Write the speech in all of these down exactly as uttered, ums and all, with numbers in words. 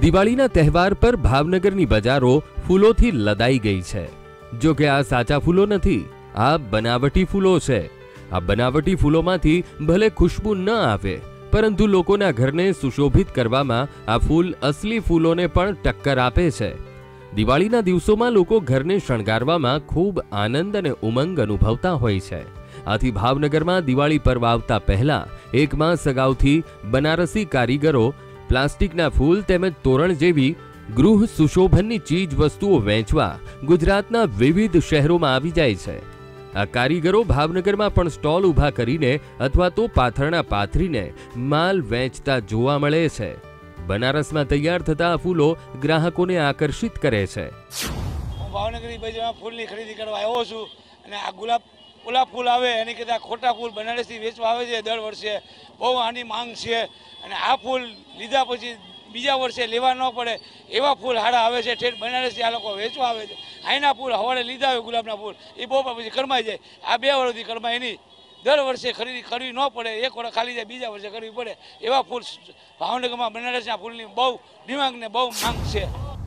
દિવાળીના તહેવાર પર ભાવનગરની બજારો ફૂલોથી લદાઈ ગઈ છે। જો કે આ સાચા ફૂલો નથી, આ બનાવટી ફૂલો છે। આ બનાવટી ફૂલોમાંથી ભલે ખુશ્બુ ન આવે, પરંતુ લોકોના ઘરને સુશોભિત કરવામાં આ ફૂલ અસલી ફૂલોને પણ ટક્કર આપે છે। દિવાળીના દિવસોમાં લોકો ઘરને શણગારવામાં ખૂબ આનંદ અને ઉમંગ અનુભવતા હોય છે। આથી ભાવનગરમાં દિવાળી પર્વ આવતા પહેલા એક માસ અગાઉથી બનારસી કારીગરો પ્લાસ્ટિકના ફૂલ તેમજ તોરણ જેવી ગૃહ સુશોભનની ચીજ વસ્તુઓ વેચવા ગુજરાતના વિવિધ શહેરોમાં આવી જાય છે। આ કારીગરો ભાવનગરમાં પણ સ્ટોલ ઊભા કરીને અથવા તો પાથરણા પાથરીને માલ વેચતા જોવા મળે છે। બનારસમાં તૈયાર થતા આ ફૂલો ગ્રાહકોને આકર્ષિત કરે છે। હું ભાવનગરની બજારમાં ફૂલની ખરીદી કરવા આવ્યો છું અને આ ગુલાબ ગુલાબ ફૂલ આવે એની કરતાં ખોટા ફૂલ બનારસથી વેચવા આવે છે દર વર્ષે, બહુ આની માંગ છે। અને આ ફૂલ લીધા પછી બીજા વર્ષે લેવા ન પડે એવા ફૂલ હારા આવે છે। ઠેઠ બનારસથી આ લોકો વેચવા આવે છે। આઈના ફૂલ હવારે લીધા હોય ગુલાબના ફૂલ એ બહુ પછી કરમાઈ જાય, આ બે વર્ષથી કરમાય નહીં। દર વર્ષે ખરીદી કરવી ન પડે, એક વર્ષ ખાલી જાય બીજા વર્ષે કરવી પડે એવા ફૂલ ભાવનગરમાં બનારસના ફૂલની બહુ ડિમાન્ડ ને બહુ માંગ છે।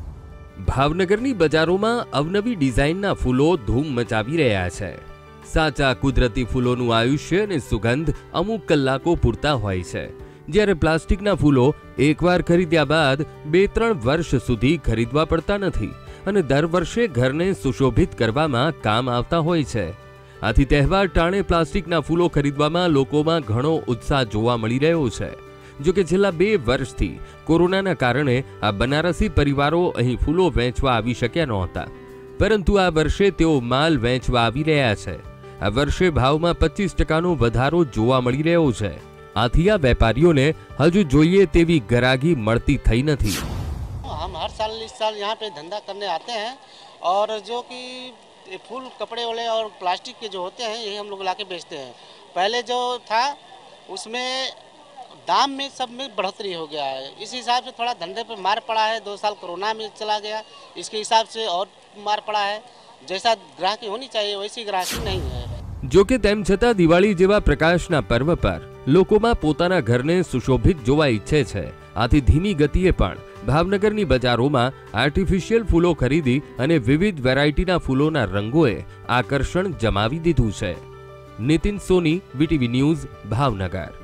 ભાવનગરની બજારોમાં અવનવી ડિઝાઇનના ફૂલો ધૂમ મચાવી રહ્યા છે। સાચા કુદરતી ફૂલોનું આયુષ્ય અને સુગંધ અમુક કલાકો પૂરતા હોય છે, જ્યારે પ્લાસ્ટિકના ફૂલો એકવાર ખરીદ્યા બાદ બે ત્રણ વર્ષ સુધી ખરીદવા પડતા નથી અને દર વર્ષે ઘરને સુશોભિત કરવામાં કામ આવતા હોય છે। આથી તહેવાર ટાણે પ્લાસ્ટિકના ફૂલો ખરીદવામાં લોકોમાં ઘણો ઉત્સાહ જોવા મળી રહ્યો છે। જો કે છેલ્લા બે વર્ષથી કોરોનાના કારણે આ બનારસી પરિવારો અહીં ફૂલો વેચવા આવી શક્યા નહોતા, પરંતુ આ વર્ષે તેઓ માલ વેચવા આવી રહ્યા છે। આ વર્ષે ભાવમાં પચીસ ટકાનો વધારો જોવા મળી રહ્યો છે। આથી આ વેપારીઓને હજુ જોઈએ તેવી ગરાગી મળતી થઈ નથી। हम हर साल इस साल यहाँ पे धंधा करने आते हैं और जो कि फूल कपड़े वाले और प्लास्टिक के जो होते हैं यही हम लोग लाके बेचते हैं। पहले जो था उसमें दाम में सब में बढ़ोतरी हो गया है, इस हिसाब से थोड़ा धंधे पे मार पड़ा है। दो साल कोरोना में चला गया, इसके हिसाब से और मार पड़ा है। जैसा ग्राहकी होनी चाहिए वैसी ग्राहकी नहीं है। જો કે તેમ છતાં દિવાળી જેવા પ્રકાશના પર્વ પર લોકોમાં પોતાના ઘરને સુશોભિત જોવા ઈચ્છે છે। આથી ધીમી ગતિએ પણ ભાવનગરની બજારોમાં આર્ટિફિશિયલ ફૂલો ખરીદી અને વિવિધ વેરાયટીના ફૂલોના રંગોએ આકર્ષણ જમાવી દીધું છે। Nitin Soni, VTV news, Bhavnagar.